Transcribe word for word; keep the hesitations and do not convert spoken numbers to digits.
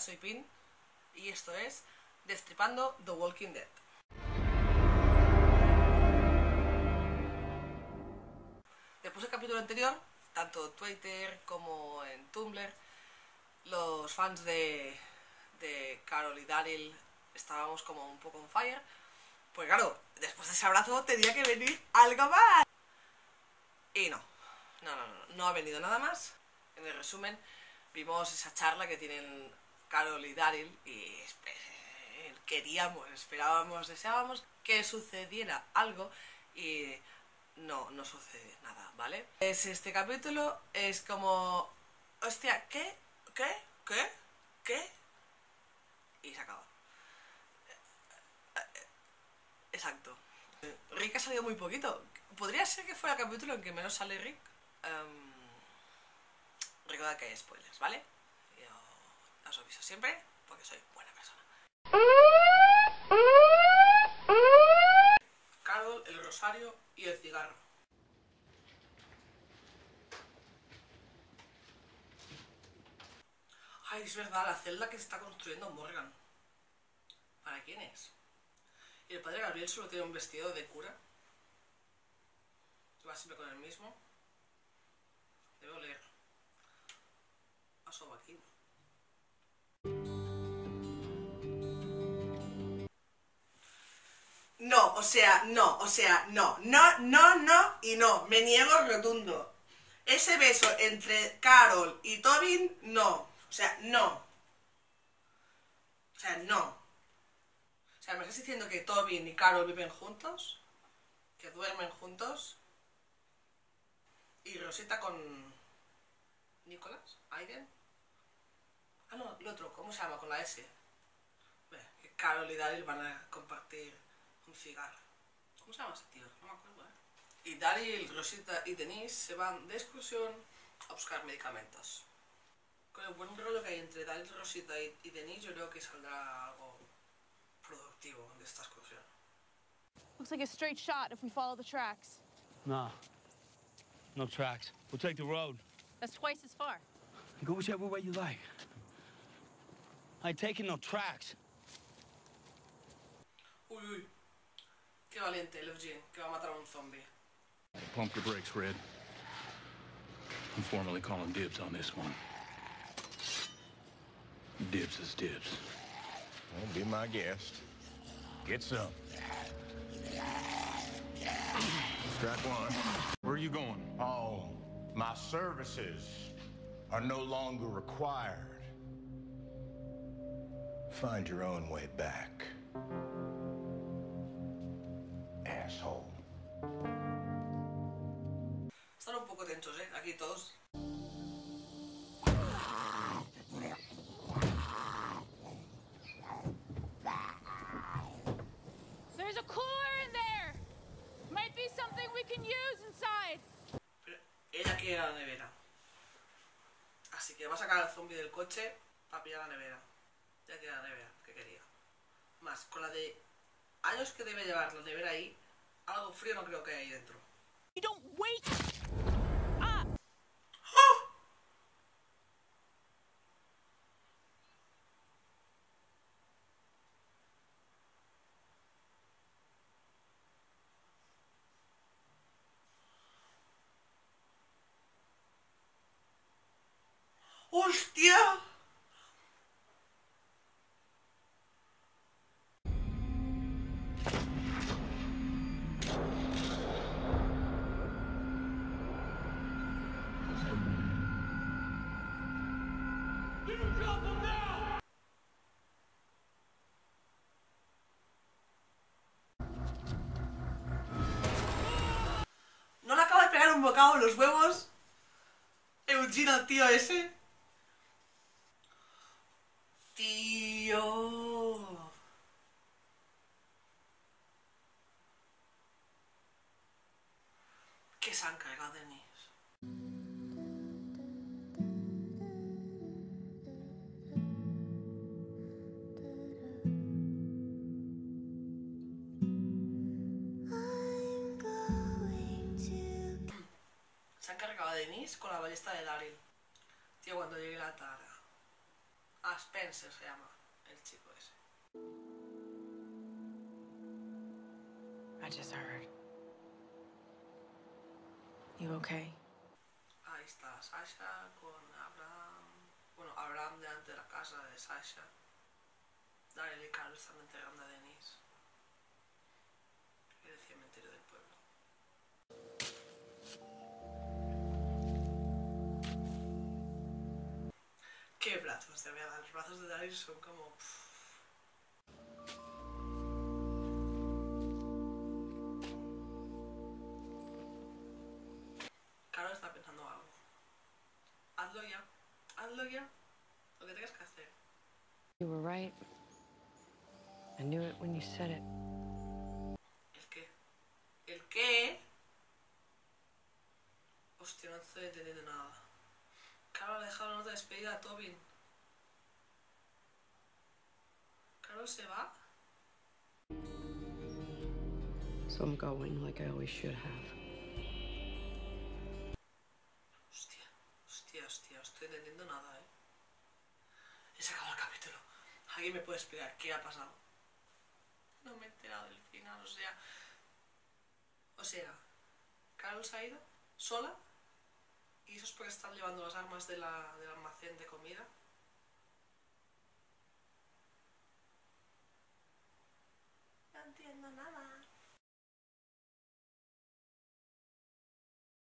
soy Pin y esto es Destripando The Walking Dead. Después del capítulo anterior, tanto en Twitter como en Tumblr, los fans de, de Carol y Daryl estábamos como un poco on fire. Pues claro, después de ese abrazo tenía que venir algo más. Y no, no, no, no, no ha venido nada más. En el resumen, vimos esa charla que tienen Carol y Daryl y queríamos, esperábamos, deseábamos que sucediera algo y no, no sucede nada, ¿vale? Es este capítulo, es como, hostia, ¿qué? ¿Qué? ¿Qué? ¿Qué? Y se acaba. Exacto. Rick ha salido muy poquito. Podría ser que fuera el capítulo en que menos sale Rick. Um, recordad que hay spoilers, ¿vale? Yo os aviso siempre porque soy buena persona. Carol, el rosario y el cigarro. Ay, es verdad, la celda que se está construyendo Morgan. ¿Para quién es? Y el padre Gabriel solo tiene un vestido de cura. Va siempre con el mismo. Debe oler a sobaquín. No, o sea, no, o sea, no, no, no, no y no. Me niego rotundo. Ese beso entre Carol y Tobin, no. O sea, no. O sea, no. O sea, ¿me estás diciendo que Tobin y Carol viven juntos? ¿Que duermen juntos? ¿Y Rosita con Nicolás? ¿Aiden? Ah, no, el otro, ¿cómo se llama? Con la S. Bueno, que Carol y Daryl van a compartir un cigarro. ¿Cómo se llama ese tío? No me acuerdo, ¿eh? Y Daryl, Rosita y Denise se van de excursión a buscar medicamentos. Con el buen rollo que hay entre Daryl, Rosita y, y Denise, yo creo que saldrá algo productivo de esta excursión. Looks like a straight shot if we follow the tracks. Nah. No tracks. We'll take the road. That's twice as far. Go whichever way you like. I ain't taking no tracks. Uy, uy. Qué valiente el Eugene, que va a matar a un zombie. Pump your brakes, Red. I'm formally calling dibs on this one. Dibs is dibs. Well, be my guest. Get some. Strap one. Where are you going? Oh, my services are no longer required. Find your own way back. Asshole. Están un poco tensos, ¿eh? Aquí todos. There's a cooler in there. Might be something we can use inside. Pero ella quiere la nevera. Así que va a sacar al zombie del coche para pillar la nevera. Ya tiene la nevera que quería. Más, con la de años que debe llevar la nevera ahí, algo frío no creo que haya ahí dentro. You don't wait. Ah. ¡Hostia! ¿No le acaba de pegar un bocado en los huevos Eugene al tío ese? Tío. ¿Qué se han cargado de mí? Se han cargado a Denise con la ballesta de Daryl. Tío, cuando llegue la Tara Ah, Spencer se llama el chico ese. I just heard. You okay? Ahí está Sasha con Abraham. Bueno, Abraham delante de la casa de Sasha. Daryl y Carol están entregando a Denise. En el cementerio del pueblo. ¿Qué brazos te voy a dar? Los brazos de Daryl son como... Pff. Carol está pensando algo. Hazlo ya. Hazlo ya. Lo que tengas que hacer. You were right. I knew it when you said it. ¿El qué? ¿El qué? Hostia, no estoy entendiendo nada. Carol ha dejado la nota de despedida a Tobin. ¿Carol se va? So I'm going like I always should have. Hostia, hostia, hostia, no estoy entendiendo nada, eh. He sacado el capítulo. ¿Alguien me puede explicar qué ha pasado? No me he enterado del final, o sea... O sea, Carol se ha ido sola y eso es porque están llevando las armas de la, del almacén de comida.